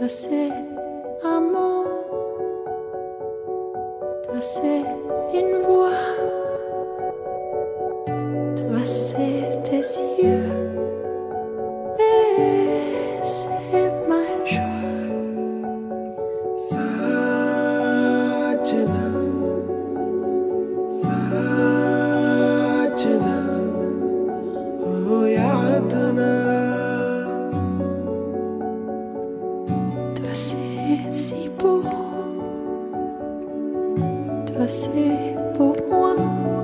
Toi c'est amour, toi c'est une voix, toi c'est tes yeux et c'est ma joie. Sajna, Sajna, oh yaadna. Toi c'est si beau, toi c'est pour moi.